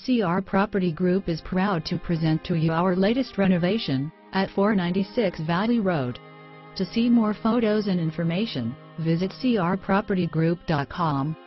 CR Property Group is proud to present to you our latest renovation at 496 Valley Road. To see more photos and information, visit crpropertygroup.com.